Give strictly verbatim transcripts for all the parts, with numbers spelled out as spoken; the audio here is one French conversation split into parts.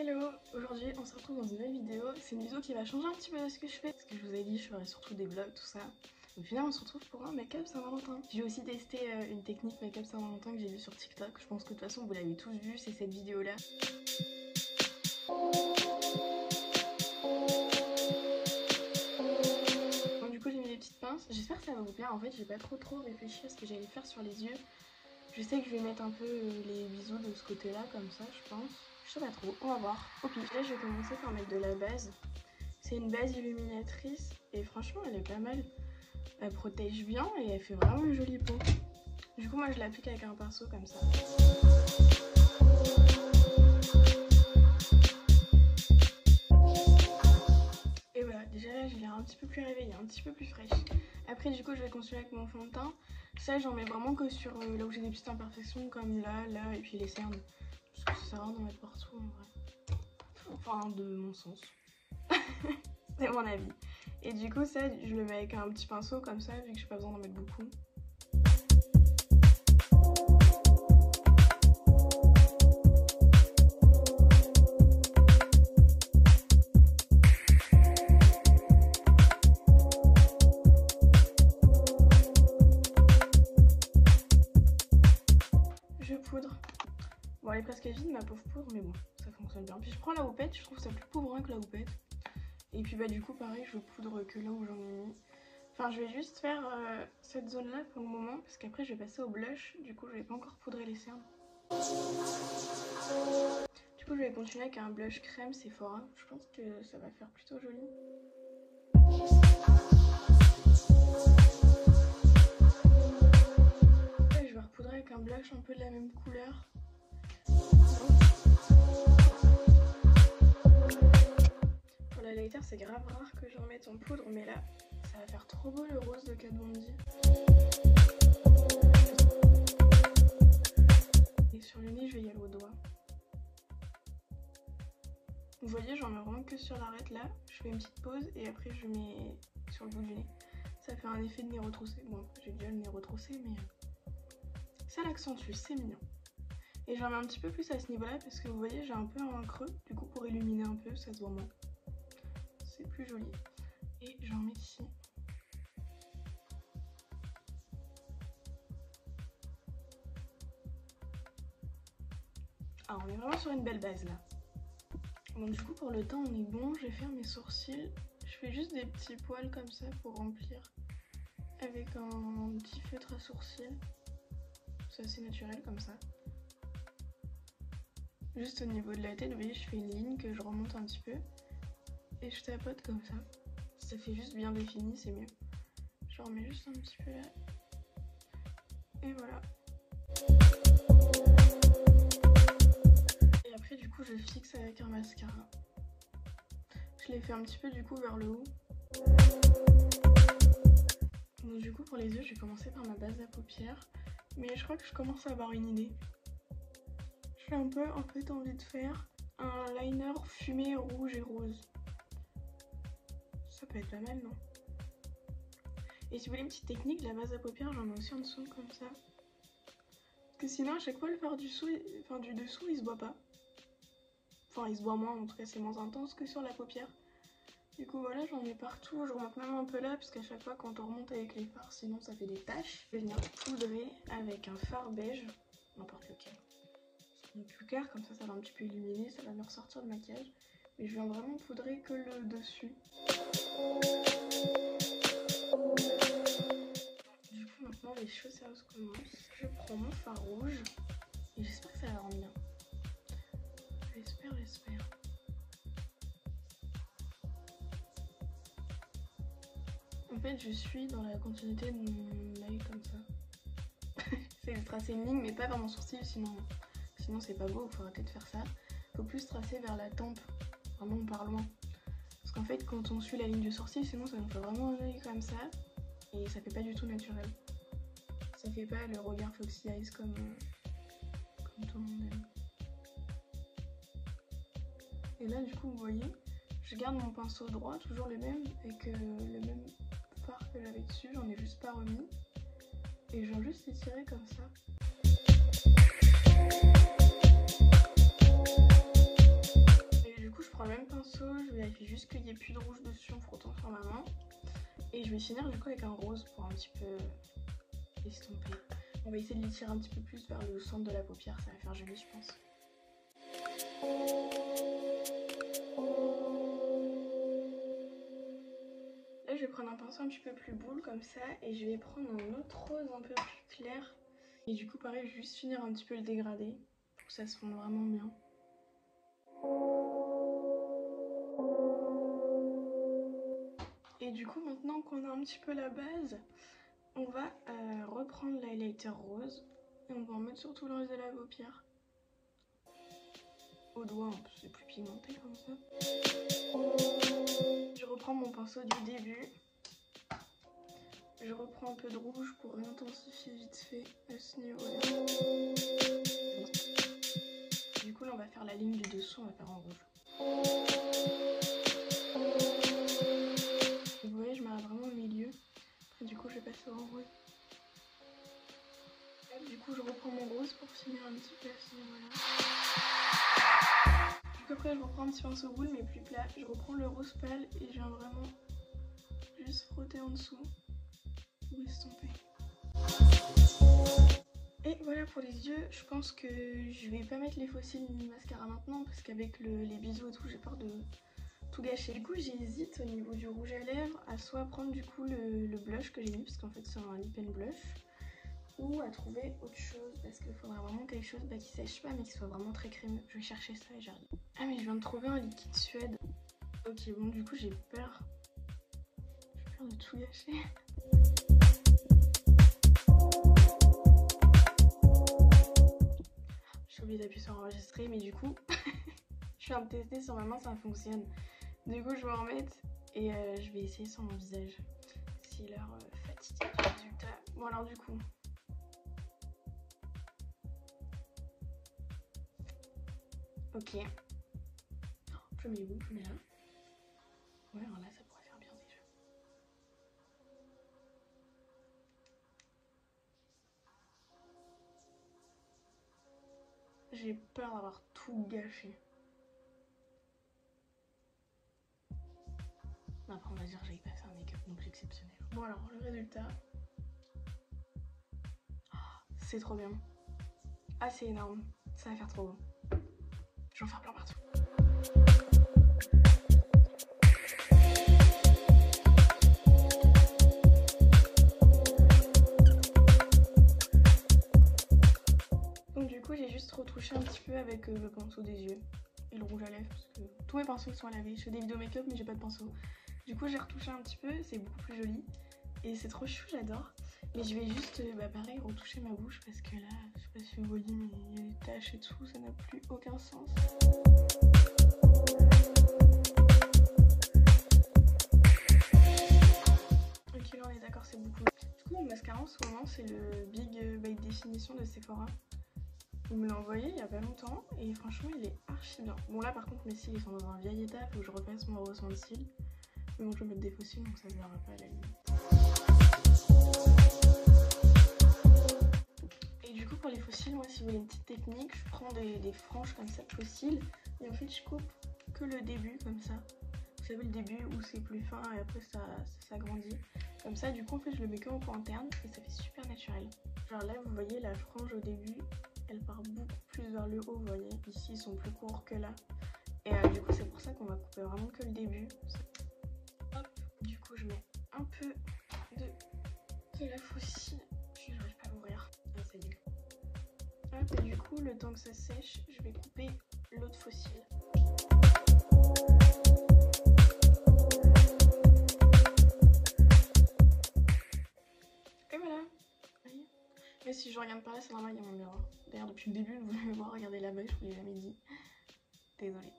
Hello, aujourd'hui on se retrouve dans une nouvelle vidéo. C'est une vidéo qui va changer un petit peu de ce que je fais, parce que je vous ai dit je ferai surtout des vlogs, tout ça. Au final on se retrouve pour un make-up Saint-Valentin. J'ai aussi testé euh, une technique make-up Saint-Valentin que j'ai vue sur TikTok. Je pense que de toute façon vous l'avez tous vu, c'est cette vidéo là. Donc du coup j'ai mis des petites pinces, j'espère que ça va vous plaire. En fait j'ai pas trop trop réfléchi à ce que j'allais faire sur les yeux. Je sais que je vais mettre un peu les biseaux de ce côté là comme ça je pense. Je sais pas trop, on va voir. Ok, là je vais commencer par mettre de la base. C'est une base illuminatrice et franchement elle est pas mal. Elle protège bien et elle fait vraiment une jolie peau. Du coup moi je l'applique avec un pinceau comme ça. Et voilà, déjà là j'ai l'air un petit peu plus réveillée, un petit peu plus fraîche. Après du coup je vais continuer avec mon fond de teint. Ça j'en mets vraiment que sur euh, là où j'ai des petites imperfections comme là, là et puis les cernes. Parce que ça sert à rien d'en mettre partout en vrai. Enfin de mon sens. C'est mon avis. Et du coup ça je le mets avec un petit pinceau comme ça vu que j'ai pas besoin d'en mettre beaucoup. Je poudre. Bon elle est presque vide ma pauvre poudre mais bon ça fonctionne bien. Puis je prends la houppette, je trouve ça plus poudreux que la houppette. Et puis bah du coup pareil je poudre que là où j'en ai mis. Enfin je vais juste faire euh, cette zone là pour le moment parce qu'après je vais passer au blush. Du coup je vais pas encore poudrer les cernes. Du coup je vais continuer avec un blush crème Sephora. Je pense que ça va faire plutôt joli. Après je vais repoudrer avec un blush un peu de la même couleur. Pour la lighter c'est grave rare que j'en mette en poudre mais là ça va faire trop beau le rose de Kat Von D. Et sur le nez je vais y aller au doigt. Vous voyez j'en mets vraiment que sur l'arête là. Je fais une petite pause et après je mets sur le bout du nez. Ça fait un effet de nez retroussé. Bon j'ai déjà le nez retroussé mais ça l'accentue, c'est mignon. Et j'en mets un petit peu plus à ce niveau là parce que vous voyez j'ai un peu un creux. Du coup pour illuminer un peu ça se voit moins. C'est plus joli. Et j'en mets ici. Alors on est vraiment sur une belle base là. Bon du coup pour le teint on est bon. Je vais faire mes sourcils. Je fais juste des petits poils comme ça pour remplir. Avec un petit feutre à sourcils. C'est assez naturel comme ça. Juste au niveau de la tête, vous voyez je fais une ligne que je remonte un petit peu. Et je tapote comme ça. Ça fait juste bien défini, c'est mieux. Je remets juste un petit peu là. Et voilà. Et après du coup je fixe avec un mascara. Je l'ai fait un petit peu du coup vers le haut. Donc du coup pour les yeux je vais commencer par ma base à paupières. Mais je crois que je commence à avoir une idée. J'ai un peu en fait envie de faire un liner fumé rouge et rose. Ça peut être pas mal, non? Et si vous voulez une petite technique, la base à paupières, j'en mets aussi en dessous, comme ça. Parce que sinon, à chaque fois, le fard du, sous, enfin, du dessous, il se voit pas. Enfin, il se voit moins, en tout cas, c'est moins intense que sur la paupière. Du coup, voilà, j'en mets partout. Je remonte même un peu là, parce qu'à chaque fois, quand on remonte avec les fards, sinon, ça fait des taches. Je vais venir poudrer avec un fard beige, n'importe lequel. C'est plus clair, comme ça, ça va un petit peu illuminer, ça va me ressortir le maquillage. Mais je viens vraiment poudrer que le dessus. Du coup maintenant les choses sérieuses commencent. Je prends mon fard rouge et j'espère que ça va rendre bien. J'espère, j'espère. En fait je suis dans la continuité de mon œil comme ça. C'est de tracer une ligne mais pas vers mon sourcil sinon, sinon c'est pas beau, il faut arrêter de faire ça. Faut plus tracer vers la tempe. Vraiment par loin. Parce qu'en fait quand on suit la ligne du sourcil sinon ça nous fait vraiment un œil comme ça. Et ça fait pas du tout naturel. Ça fait pas le regard foxy eyes comme, comme tout le monde aime. Et là du coup vous voyez, je garde mon pinceau droit, toujours le même, avec euh, le même fard que j'avais dessus, j'en ai juste pas remis. Et je viens juste étirer comme ça. juste qu'il n'y ait plus de rouge dessus en frottant sur ma main. Et je vais finir du coup avec un rose pour un petit peu estomper. On va essayer de l'étirer un petit peu plus vers le centre de la paupière, ça va faire joli je pense. Là je vais prendre un pinceau un petit peu plus boule comme ça et je vais prendre un autre rose un peu plus clair. Et du coup pareil, je vais juste finir un petit peu le dégradé pour que ça se fonde vraiment bien. Et du coup maintenant qu'on a un petit peu la base, on va euh, reprendre l'highlighter rose et on va en mettre sur tout le reste de la paupière. Au doigt, en plus c'est plus pigmenté comme ça. Je reprends mon pinceau du début. Je reprends un peu de rouge pour réintensifier vite fait à ce niveau-là. Du coup là on va faire la ligne du dessous, on va faire en rouge. Vous voyez, je m'arrête vraiment au milieu. Après du coup je vais passer en rose. Là, du coup je reprends mon rose pour finir un petit peu à ce niveau-là. Donc après je reprends un petit pinceau boule mais plus plat. Je reprends le rose pâle et je viens vraiment juste frotter en dessous. Pour estomper. Et voilà pour les yeux, je pense que je vais pas mettre les faux cils ni le mascara maintenant parce qu'avec le, les bisous et tout j'ai peur de tout gâcher. Du coup j'hésite au niveau du rouge à lèvres à soit prendre du coup le, le blush que j'ai mis parce qu'en fait c'est un lip and blush, ou à trouver autre chose parce qu'il faudra vraiment quelque chose bah, qui sèche pas mais qui soit vraiment très crémeux. Je vais chercher ça et j'arrive. Ah mais je viens de trouver un liquide Suède. Ok bon du coup j'ai peur. J'ai peur de tout gâcher. J'ai oublié d'appuyer sur enregistrer mais du coup je viens de tester sur ma main, ça fonctionne. Du coup je vais en remettre et euh, je vais essayer sur mon visage s'il a l'air euh, fatigué du résultat. Bon alors du coup ok, je mets où? Je mets là. Ouais alors là ça pourrait faire bien déjà. J'ai peur d'avoir tout gâché. Après on va dire que j'avais pas fait un make-up non plus exceptionnel. Bon alors le résultat, c'est trop bien. Ah c'est énorme, ça va faire trop beau. Je vais en faire plein partout. Donc du coup j'ai juste retouché un petit peu avec euh, le pinceau des yeux et le rouge à lèvres parce que tous mes pinceaux sont lavés. Je fais des vidéos make-up mais j'ai pas de pinceau. Du coup j'ai retouché un petit peu, c'est beaucoup plus joli et c'est trop chou, j'adore. Mais je vais juste, bah pareil, retoucher ma bouche parce que là, je sais pas si vous voyez, mais il y a des taches et tout, ça n'a plus aucun sens. Ok, là on est d'accord, c'est beaucoup. Du coup mon mascara en ce moment c'est le Big by Definition de Sephora. Il me l'a envoyé il y a pas longtemps et franchement il est archi bien. Bon là par contre mes cils ils sont dans un vieil état, faut que je repasse mon rehaussement de cils. Mais bon je vais mettre des faux cils donc ça ne verra pas à la limite. Et du coup pour les faux cils, moi si vous voulez une petite technique, je prends des, des franges comme ça de faux cils et en fait je coupe que le début comme ça. Vous savez le début où c'est plus fin et après ça, ça s'agrandit. Comme ça du coup en fait je le mets que en point interne et ça fait super naturel. Genre là vous voyez la frange au début, elle part beaucoup plus vers le haut, vous voyez. Ici ils sont plus courts que là. Et euh, du coup c'est pour ça qu'on va couper vraiment que le début. Hop, du coup je mets un peu de, de la faux cils. Je n'arrive pas à l'ouvrir. Ah ça y est. Hop, et du coup le temps que ça sèche, je vais couper l'autre faux cil. Et voilà. Voyez. Mais si je regarde par là, c'est normal, il y a mon miroir. D'ailleurs depuis le début, vous voulez me voir regarder là-bas, je vous l'ai jamais dit. Désolée.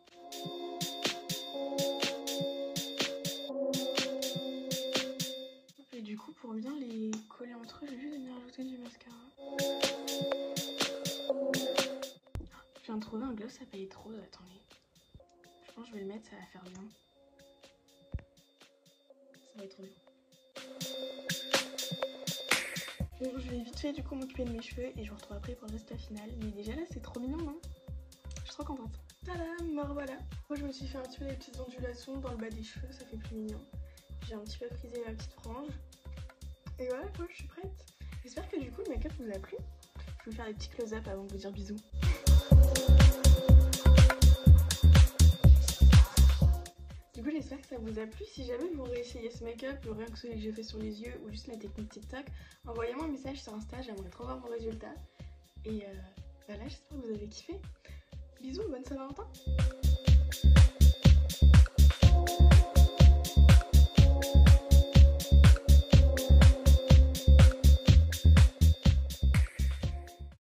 Et du coup, pour bien les coller entre eux, je vais juste venir rajouter du mascara. Je viens de trouver un gloss à paillettes roses, attendez. Je pense que je vais le mettre, ça va faire bien. Ça va être trop bien. Bon, je vais vite fait du coup m'occuper de mes cheveux et je vous retrouve après pour le résultat final. Mais déjà là, c'est trop mignon, non? Je suis trop contente. Tadam, me revoilà. Moi je me suis fait un petit peu des petites ondulations dans le bas des cheveux, ça fait plus mignon. J'ai un petit peu frisé ma petite frange. Et voilà quoi, je suis prête. J'espère que du coup le make-up vous a plu. Je vais vous faire des petits close-up avant de vous dire bisous. Du coup j'espère que ça vous a plu. Si jamais vous réessayez ce make-up, rien que celui que j'ai fait sur les yeux ou juste la technique TikTok, envoyez-moi un message sur Insta, j'aimerais trop voir vos résultats. Et euh, voilà, j'espère que vous avez kiffé. Bisous, bonne Saint-Valentin.